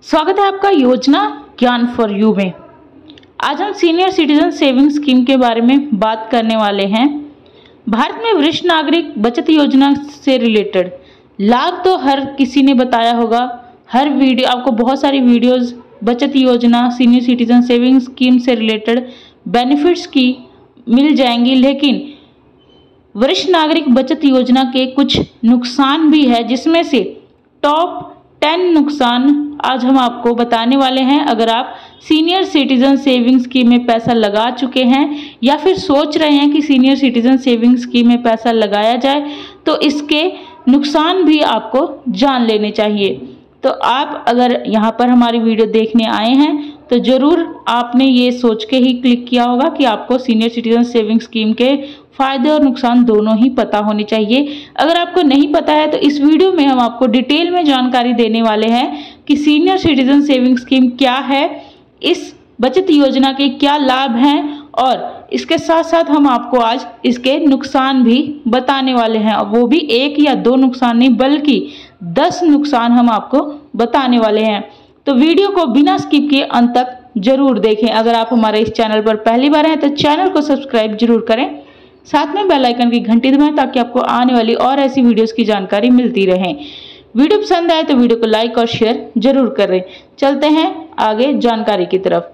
स्वागत है आपका योजना ज्ञान फॉर यू में। आज हम सीनियर सिटीजन सेविंग स्कीम के बारे में बात करने वाले हैं। भारत में वरिष्ठ नागरिक बचत योजना से रिलेटेड लाभ तो हर किसी ने बताया होगा। हर वीडियो आपको बहुत सारी वीडियोस बचत योजना सीनियर सिटीजन सेविंग स्कीम से रिलेटेड बेनिफिट्स की मिल जाएंगी, लेकिन वरिष्ठ नागरिक बचत योजना के कुछ नुकसान भी है, जिसमें से टॉप 10 नुकसान आज हम आपको बताने वाले हैं। अगर आप सीनियर सिटीजन सेविंग स्कीम में पैसा लगा चुके हैं या फिर सोच रहे हैं कि सीनियर सिटीजन सेविंग स्कीम में पैसा लगाया जाए, तो इसके नुकसान भी आपको जान लेने चाहिए। तो आप अगर यहाँ पर हमारी वीडियो देखने आए हैं तो ज़रूर आपने ये सोच के ही क्लिक किया होगा कि आपको सीनियर सिटीजन सेविंग स्कीम के फ़ायदे और नुकसान दोनों ही पता होने चाहिए। अगर आपको नहीं पता है तो इस वीडियो में हम आपको डिटेल में जानकारी देने वाले हैं कि सीनियर सिटीजन सेविंग स्कीम क्या है, इस बचत योजना के क्या लाभ हैं, और इसके साथ साथ हम आपको आज इसके नुकसान भी बताने वाले हैं। वो भी 1 या 2 नुकसान नहीं बल्कि 10 नुकसान हम आपको बताने वाले हैं। तो वीडियो को बिना स्किप किए अंत तक जरूर देखें। अगर आप हमारे इस चैनल पर पहली बार हैं तो चैनल को सब्सक्राइब जरूर करें, साथ में बेल आइकन की घंटी दबाएं ताकि आपको आने वाली और ऐसी वीडियोस की जानकारी मिलती रहे। वीडियो पसंद आए तो वीडियो को लाइक और शेयर जरूर करें। चलते हैं आगे जानकारी की तरफ।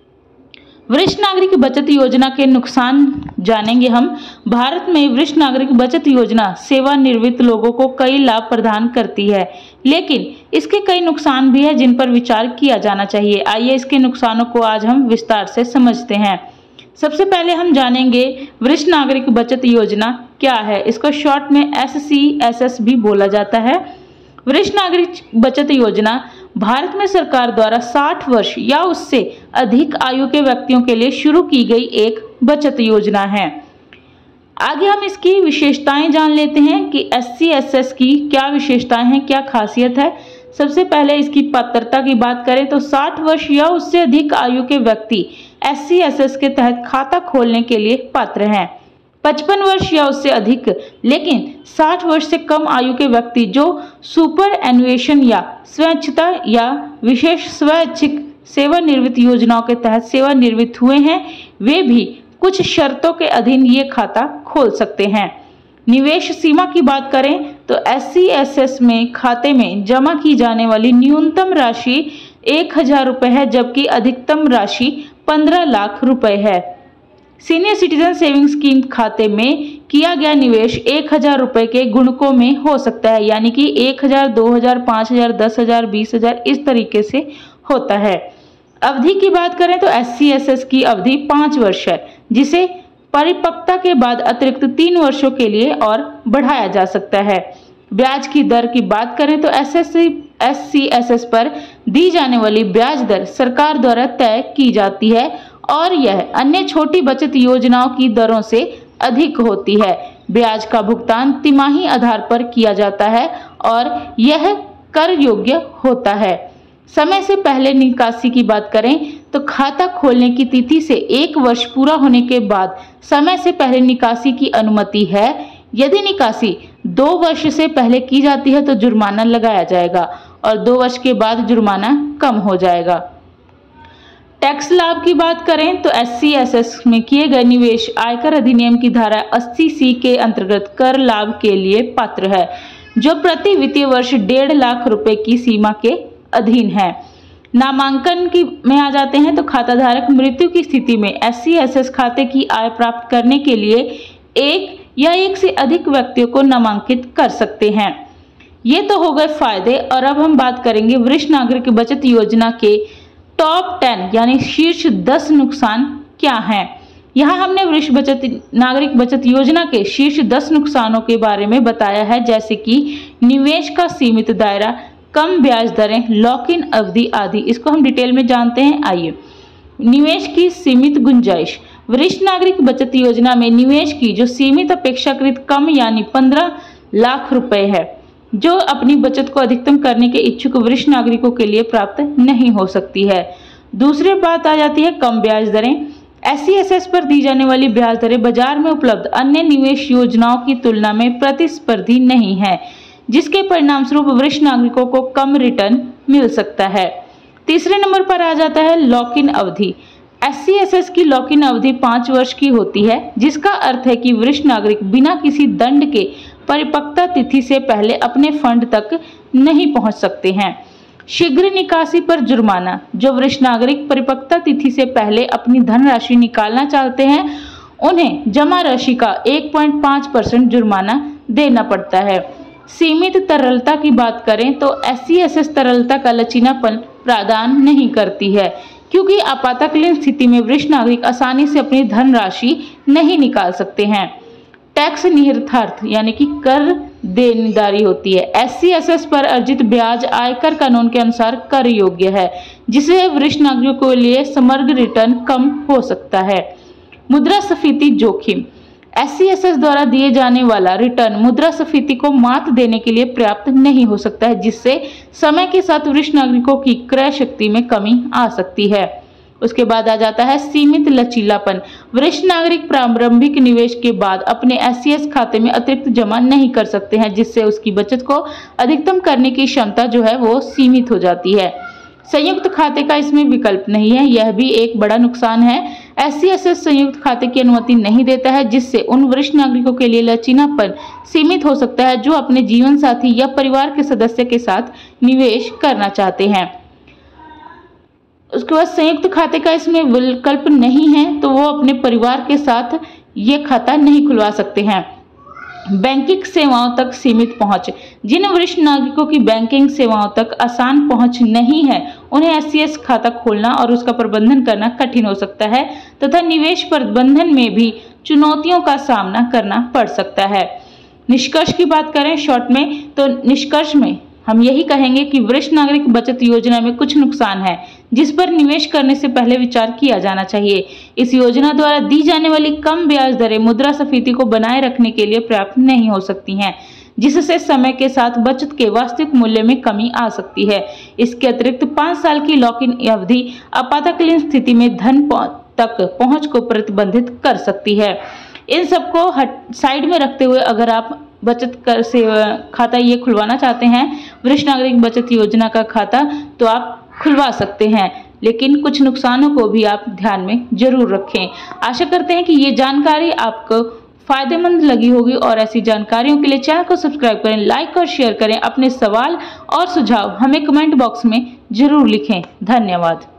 वरिष्ठ नागरिक बचत योजना के नुकसान जानेंगे हम। भारत में वरिष्ठ नागरिक बचत योजना सेवानिवृत्त लोगों को कई लाभ प्रदान करती है, लेकिन इसके कई नुकसान भी हैं जिन पर विचार किया जाना चाहिए। आइए इसके नुकसानों को आज हम विस्तार से समझते हैं। सबसे पहले हम जानेंगे वरिष्ठ नागरिक बचत योजना क्या है। इसको शॉर्ट में SCSS भी बोला जाता है। वरिष्ठ नागरिक बचत योजना भारत में सरकार द्वारा 60 वर्ष या उससे अधिक आयु के व्यक्तियों के लिए शुरू की गई एक बचत योजना है। आगे हम इसकी विशेषताएं जान लेते हैं कि SCSS की क्या विशेषताएं हैं, क्या खासियत है। सबसे पहले इसकी पात्रता की बात करें तो 60 वर्ष या उससे अधिक आयु के व्यक्ति SCSS के तहत खाता खोलने के लिए पात्र हैं। 55 वर्ष या उससे अधिक लेकिन 60 वर्ष से कम आयु के व्यक्ति जो सुपर एनुएशन या स्वैच्छिता या विशेष स्वैच्छिक सेवानिवृत्त योजनाओं के तहत सेवानिवृत्त हुए हैं, वे भी कुछ शर्तों के अधीन ये खाता खोल सकते हैं। निवेश सीमा की बात करें तो SCSS में खाते में जमा की जाने वाली न्यूनतम राशि 1000 रुपये है, जबकि अधिकतम राशि 15 लाख रुपए है। सीनियर सिटीजन सेविंग स्कीम खाते में किया गया निवेश 1000 रुपये के गुणकों में हो सकता है, यानी कि 1000, 2000, 5000, 10,000, 20,000 इस तरीके से होता है। अवधि की बात करें तो SCSS की अवधि 5 वर्ष है, जिसे परिपक्वता के बाद अतिरिक्त 3 वर्षों के लिए और बढ़ाया जा सकता है। ब्याज की दर की बात करें तो SCSS पर दी जाने वाली ब्याज दर सरकार द्वारा तय की जाती है और यह अन्य छोटी बचत योजनाओं की दरों से अधिक होती है। ब्याज का भुगतान तिमाही आधार पर किया जाता है और यह कर योग्य होता है। समय से पहले निकासी की बात करें तो खाता खोलने की तिथि से 1 वर्ष पूरा होने के बाद समय से पहले निकासी की अनुमति है। यदि निकासी 2 वर्ष से पहले की जाती है तो जुर्माना लगाया जाएगा और 2 वर्ष के बाद जुर्माना कम हो जाएगा। टैक्स लाभ की बात करें तो SCSS में किए गए निवेश आयकर अधिनियम की धारा 80C के अंतर्गत कर लाभ के लिए पात्र है, जो प्रति वित्तीय वर्ष 1.5 लाख रुपए की सीमा के अधीन है। नामांकन की में आ जाते हैं तो खाताधारक मृत्यु की स्थिति में SCSS खाते की आय प्राप्त करने के लिए 1 या 1 से अधिक व्यक्तियों को नामांकित कर सकते हैं। ये तो हो गए फायदे, और अब हम बात करेंगे वरिष्ठ नागरिक बचत योजना के टॉप 10 यानी शीर्ष 10 नुकसान क्या हैं। यहाँ हमने वरिष्ठ नागरिक बचत योजना के शीर्ष 10 नुकसानों के बारे में बताया है, जैसे कि निवेश का सीमित दायरा, कम ब्याज दरें, लॉक इन अवधि आदि। इसको हम डिटेल में जानते हैं। आइए, निवेश की सीमित गुंजाइश। वरिष्ठ नागरिक बचत योजना में निवेश की जो सीमित अपेक्षाकृत कम यानी 15 लाख रुपए है, जो अपनी बचत को अधिकतम करने के इच्छुक वरिष्ठ नागरिकों के लिए प्राप्त नहीं हो सकती है। दूसरी बात आ जाती है कम ब्याज दरें। SCSS पर दी जाने वाली ब्याज दरें बाजार में उपलब्ध अन्य निवेश योजनाओं की तुलना में प्रतिस्पर्धी नहीं है, जिसके परिणाम स्वरूप वरिष्ठ नागरिकों को कम रिटर्न मिल सकता है। तीसरे नंबर पर आ जाता है लॉक इन अवधि। SC/SS की लॉक इन अवधि 5 वर्ष की होती है, जिसका अर्थ है कि वरिष्ठ नागरिक बिना किसी दंड के परिपक्वता तिथि से पहले अपने फंड तक नहीं पहुंच सकते हैं। शीघ्र निकासी पर जुर्माना। जो वरिष्ठ नागरिक परिपक्वता तिथि से पहले अपनी धनराशि निकालना चाहते हैं, उन्हें जमा राशि का 1.5% जुर्माना देना पड़ता है। सीमित तरलता की बात करें तो SC/SS तरलता का लचीलापन प्रदान नहीं करती है, क्योंकि आपातकालीन स्थिति में वरिष्ठ नागरिक आसानी से अपनी धनराशि नहीं निकाल सकते हैं। टैक्स निहितार्थ यानी कि कर देनदारी होती है। SC/SS पर अर्जित ब्याज आयकर कानून के अनुसार कर योग्य है, जिससे वरिष्ठ नागरिकों के लिए समग्र रिटर्न कम हो सकता है। मुद्रास्फीति जोखिम। SC/SS द्वारा दिए जाने वाला रिटर्न मुद्रास्फीति को मात देने के लिए पर्याप्त नहीं हो सकता है, जिससे समय के साथ वरिष्ठ नागरिकों की क्रय शक्ति में कमी आ सकती है। उसके बाद आ जाता है सीमित लचीलापन। वरिष्ठ नागरिक प्रारंभिक निवेश के बाद अपने SC/SS खाते में अतिरिक्त जमा नहीं कर सकते हैं, जिससे उसकी बचत को अधिकतम करने की क्षमता जो है वो सीमित हो जाती है। संयुक्त खाते का इसमें विकल्प नहीं है, यह भी एक बड़ा नुकसान है। SC/SS संयुक्त खाते की अनुमति नहीं देता है, जिससे उन वरिष्ठ नागरिकों के लिए लचीलापन सीमित हो सकता है जो अपने जीवन साथी या परिवार के सदस्य के साथ निवेश करना चाहते हैं। उसके बाद संयुक्त खाते का इसमें विकल्प नहीं है, तो वो अपने परिवार के साथ ये खाता नहीं खुलवा सकते हैं। बैंकिंग सेवाओं तक सीमित पहुंच। जिन वरिष्ठ नागरिकों की बैंकिंग सेवाओं तक आसान पहुंच नहीं है, उन्हें SC/SS खाता खोलना और उसका प्रबंधन करना कठिन हो सकता है तथा निवेश प्रबंधन में भी चुनौतियों का सामना करना पड़ सकता है। निष्कर्ष की बात करें शॉर्ट में, तो निष्कर्ष में हम यही कहेंगे कि वरिष्ठ नागरिक बचत योजना में कुछ नुकसान है, जिस पर निवेश करने से पहले विचार किया जाना चाहिए। इस योजना द्वारा दी जाने वाली कम ब्याज दरें मुद्रास्फीति को बनाए रखने के लिए पर्याप्त नहीं हो सकती हैं, जिससे समय के साथ बचत के वास्तविक मूल्य में कमी आ सकती है। इसके अतिरिक्त 5 साल की लॉक इन अवधि आपातकालीन स्थिति में धन तक पहुंच को प्रतिबंधित कर सकती है। इन सबको साइड में रखते हुए अगर आप बचत कर से खाता ये खुलवाना चाहते हैं, वरिष्ठ नागरिक बचत योजना का खाता, तो आप खुलवा सकते हैं, लेकिन कुछ नुकसानों को भी आप ध्यान में जरूर रखें। आशा करते हैं कि ये जानकारी आपको फायदेमंद लगी होगी और ऐसी जानकारियों के लिए चैनल को सब्सक्राइब करें, लाइक और शेयर करें। अपने सवाल और सुझाव हमें कमेंट बॉक्स में जरूर लिखें। धन्यवाद।